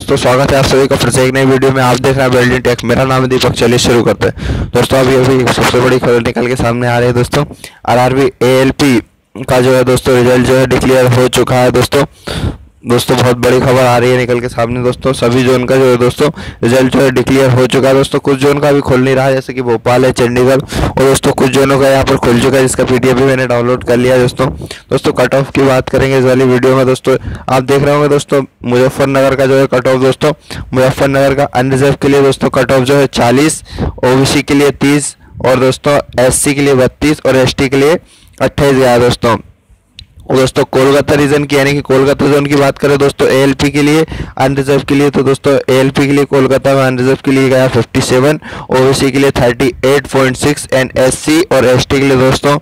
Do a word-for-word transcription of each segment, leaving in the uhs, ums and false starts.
दोस्तों स्वागत है आप सभी का फिर से एक नई वीडियो में। आप देख रहे हैं वेल्डिंग टेक। मेरा नाम है दीपक। चलिए शुरू करते हैं दोस्तों। अभी अभी सबसे बड़ी खबर निकल के सामने आ रही है दोस्तों। आरआरबी एएलपी का जो है दोस्तों रिजल्ट जो है डिक्लेयर हो चुका है दोस्तों। दोस्तों बहुत बड़ी खबर आ रही है निकल के सामने दोस्तों। सभी जोन का जो है दोस्तों रिजल्ट जो है डिक्लेयर हो चुका है दोस्तों। कुछ जोन का अभी खुल नहीं रहा है, जैसे कि भोपाल है, चंडीगढ़, और दोस्तों कुछ जोनों का यहाँ पर खुल चुका है, जिसका पीडीएफ भी मैंने डाउनलोड कर लिया है दोस्तों। दोस्तों कट ऑफ की बात करेंगे इस वाली वीडियो में दोस्तों। आप देख रहे होंगे दोस्तों मुजफ्फरनगर का जो है कट ऑफ दोस्तों। मुजफ्फरनगर का अनरिजर्व के लिए दोस्तों कट ऑफ जो है चालीस, ओबीसी के लिए तीस, और दोस्तों एससी के लिए बत्तीस और एसटी के लिए अट्ठाईस गया है दोस्तों। और दोस्तों कोलकाता रीजन की यानी कि कोलकाता जोन की बात करें दोस्तों एएलपी के लिए अनरिजर्व के लिए, तो दोस्तों एएलपी के लिए कोलकाता में अनरिजर्व के लिए गया सत्तावन, ओबीसी के लिए अड़तीस पॉइंट छह एंड एससी और एसटी के लिए दोस्तों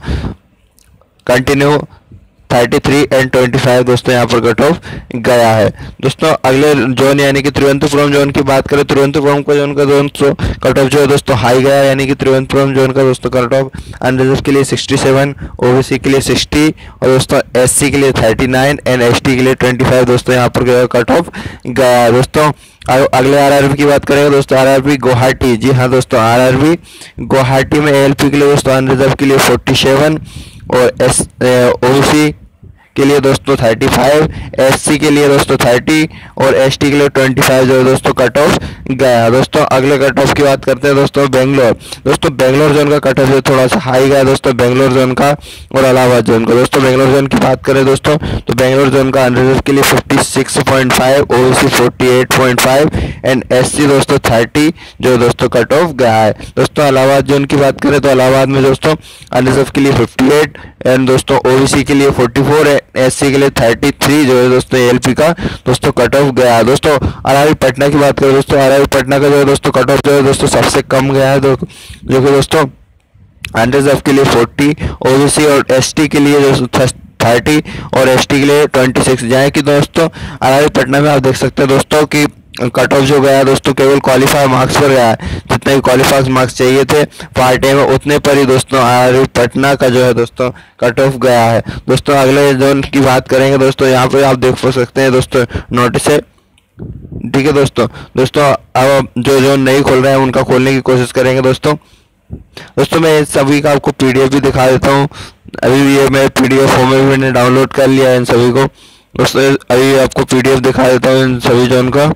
कंटिन्यू तैंतीस एंड पच्चीस दोस्तों यहाँ पर कट ऑफ गया है दोस्तों। अगले जोन यानी कि तिरुवनंतपुरम जोन की बात करें, तिरुवनंतपुरम का जोन का दोस्तों कट ऑफ जो है दोस्तों हाई गया है, यानी कि तिरुवनंतपुरम जोन का दोस्तों कट ऑफ अनरिजर्व के लिए सरसठ, ओबीसी के लिए साठ और दोस्तों एससी के लिए उनतालीस एंड एसटी के लिए पच्चीस दोस्तों यहाँ पर कट ऑफ गया है दोस्तों। अगले आरआरबी की बात करेंगे दोस्तों। आरआरबी गुवाहाटी, जी हाँ दोस्तों, आरआरबी गुवाहाटी में एएलपी के लिए दोस्तों अनरिजर्व के लिए सैंतालीस और एस ओबीसी के लिए दोस्तों पैंतीस, एससी के लिए दोस्तों तीस और एसटी के लिए पच्चीस जो है दोस्तों कट ऑफ गया दोस्तों। अगले कट ऑफ की बात करते हैं दोस्तों बेंगलोर। दोस्तों बेंगलोर जोन का कट ऑफ जो थोड़ा सा हाई गया दोस्तों, बेंगलोर जोन का और इलाहाबाद जोन का। दोस्तों बेंगलोर जोन की बात करें दोस्तों तो बेंगलोर जोन का अनरिजर्व के लिए छप्पन पॉइंट पाँच, ओबीसी अड़तालीस पॉइंट पाँच एंड एससी दोस्तों तीस जो दोस्तों कट ऑफ गया है दोस्तों। इलाहाबाद जोन की बात करें तो इलाहाबाद में दोस्तों अनरिजर्व के लिए अट्ठावन एंड दोस्तों ओबीसी के लिए चौवालीस, एससी के लिए तैंतीस जो है दोस्तों एएलपी का दोस्तों कट ऑफ गया है दोस्तों। आरआरबी पटना की बात करें दोस्तों, आरआरबी पटना का जो है दोस्तों कट ऑफ जो है दोस्तों सबसे कम गया है, जो कि दोस्तों अनरिजर्व के लिए चालीस, ओबीसी और एसटी के लिए जो तीस और एसटी के लिए छब्बीस जाए कि दोस्तों आरआरबी पटना में आप देख सकते हैं दोस्तों कि कट ऑफ जो गया दोस्तों केवल क्वालिफाई मार्क्स पर गया है। जितने भी क्वालिफाई मार्क्स चाहिए थे पार्ट ए में उतने पर ही दोस्तों आरआरबी पटना का जो है दोस्तों कट ऑफ गया है दोस्तों। अगले जोन की बात करेंगे दोस्तों, यहाँ पे आप देख सकते हैं दोस्तों नोटिस है, ठीक है दोस्तों। दोस्तों अब जो जोन नहीं खोल रहे हैं उनका खोलने की कोशिश करेंगे दोस्तों। दोस्तों मैं सभी का आपको पीडीएफ भी दिखा देता हूँ। अभी ये मैं पीडीएफ फॉर्म में मैंने डाउनलोड कर लिया है इन सभी को दोस्तों। अभी आपको पीडीएफ दिखा देता हूँ इन सभी जोन का।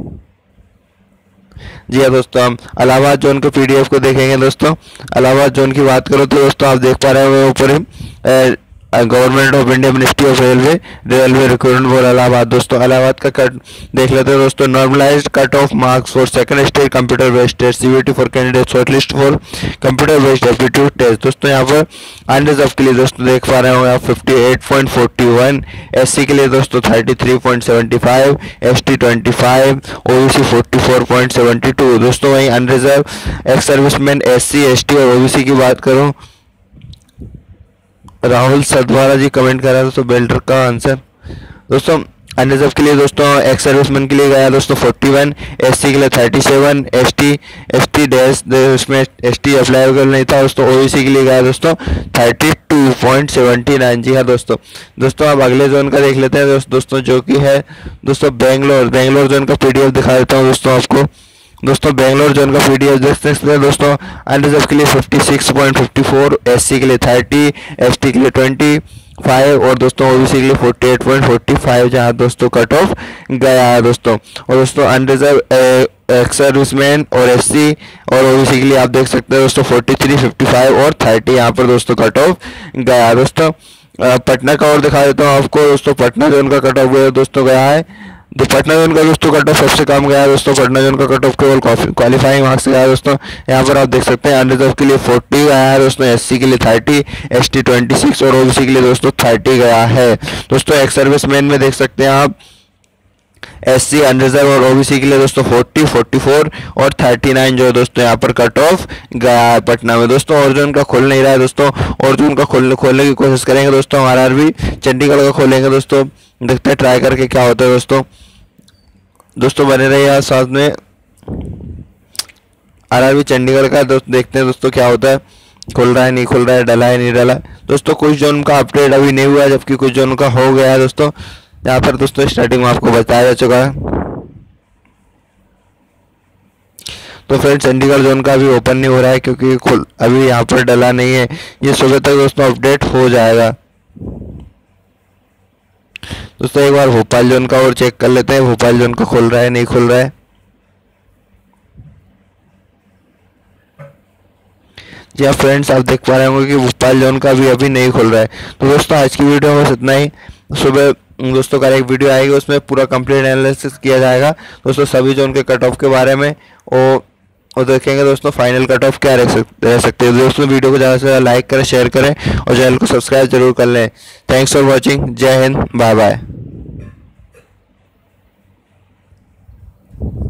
जी हाँ दोस्तों, हम इलाहाबाद जोन के पीडीएफ को देखेंगे दोस्तों। इलाहाबाद जोन की बात करो तो दोस्तों आप देख पा रहे हो ऊपर ही government of India ministry of railway railway recruitment board Allahabad दोस्तों। इलाहाबाद का कट देख लेते हैं दोस्तों। Normalized cut off marks for second stage computer based test, CBT for candidate shortlist for computer based aptitude test दोस्तों। यहाँ पर अनरिजर्व के लिए दोस्तों देख पा रहे होंगे आप अट्ठावन पॉइंट फोर वन, एससी के लिए दोस्तों तैंतीस पॉइंट सात पाँच, एसटी पच्चीस, ओबीसी चौवालीस पॉइंट सात दो दोस्तों। वहीं unreserved ex serviceman SC ST और ओबीसी की बात करूँ, राहुल सदवारा जी कमेंट कर रहा है दोस्तों बेल्टर का आंसर दोस्तों। अनरिजर्व के लिए दोस्तों एक्स सर्विसमैन के लिए गया दोस्तों इकतालीस, एससी के लिए सैंतीस, एसटी एसटी डैश इसमें एसटी अप्लाईबल नहीं था दोस्तों। ओबीसी के लिए गया दोस्तों बत्तीस पॉइंट सात नौ। जी हाँ दोस्तों। दोस्तों अब अगले जोन का देख लेते हैं दोस्तों दोस्तों जो कि है दोस्तों बेंगलोर। बेंगलोर जोन का पीडीएफ दिखा देता हूँ दोस्तों आपको। दोस्तों बेंगलोर जोन का पीडीएफ देख सकते हैं दोस्तों। अनरिजर्व के लिए छप्पन पॉइंट पाँच चार, एससी के लिए तीस, एसटी के लिए पच्चीस और दोस्तों ओबीसी के लिए अड़तालीस पॉइंट चार पाँच जहां दोस्तों कट ऑफ गया है दोस्तों। और दोस्तों अनरिजर्व एक्स सर्विसमैन और एससी और ओबीसी के लिए आप देख सकते हैं दोस्तों तैंतालीस, पचपन और तीस यहाँ पर दोस्तों कट ऑफ गया है दोस्तों। पटना का और दिखा देता हूँ आपको दोस्तों। पटना जोन का कट ऑफ दोस्तों गया है तो पटना जोन का दोस्तों कट ऑफ सबसे कम गया है दोस्तों। पटना जोन का कट ऑफ केवल क्वालिफाइंग मार्क्स गया है दोस्तों। यहाँ पर आप देख सकते हैं अनरिजर्व के लिए चालीस गया है दोस्तों, एससी के लिए तीस, एसटी छब्बीस और ओबीसी के लिए दोस्तों तीस गया है दोस्तों। एक्स सर्विसमैन में देख सकते हैं आप एससी अनरिजर्व और ओबीसी के लिए दोस्तों चालीस, चौवालीस और उनतालीस जो है दोस्तों यहाँ पर कट ऑफ गया है पटना में दोस्तों। और जो उनका खोल नहीं रहा है दोस्तों, और जो उनका खोलने खोलने की कोशिश करेंगे दोस्तों। आरआरबी चंडीगढ़ का खोलेंगे दोस्तों, देखते हैं ट्राई करके क्या होता है दोस्तों। दोस्तों बने रहिए यार साथ में। आरआरबी चंडीगढ़ का दोस्तों देखते हैं दोस्तों क्या होता है, खुल रहा है नहीं खुल रहा है, डला है नहीं डला दोस्तों। कुछ जोन का अपडेट अभी नहीं हुआ है, जबकि कुछ जोन का हो गया है दोस्तों। यहाँ पर दोस्तों स्टार्टिंग में आपको बताया जा चुका है। तो फ्रेंड्स चंडीगढ़ जोन का अभी ओपन नहीं हो रहा है क्योंकि खुल अभी यहाँ पर डला नहीं है। ये सुबह तक दोस्तों अपडेट हो जाएगा। दोस्तों एक बार भोपाल जोन का और चेक कर लेते हैं, भोपाल जोन का खुल रहा है नहीं खुल रहा है। जी हाँ फ्रेंड्स, आप देख पा रहे होंगे कि भोपाल जोन का भी अभी नहीं खुल रहा है। तो दोस्तों आज की वीडियो में बस इतना ही। सुबह दोस्तों कल एक वीडियो आएगी, उसमें पूरा कंप्लीट एनालिसिस किया जाएगा दोस्तों सभी जोन के कट ऑफ के बारे में, और और देखेंगे दोस्तों फाइनल कट ऑफ क्या रह सकते रह सकते हैं। दोस्तों वीडियो को ज़्यादा से ज़्यादा लाइक करें, शेयर करें और चैनल को सब्सक्राइब जरूर कर लें। Thanks for watching. Jai Hind, bye bye.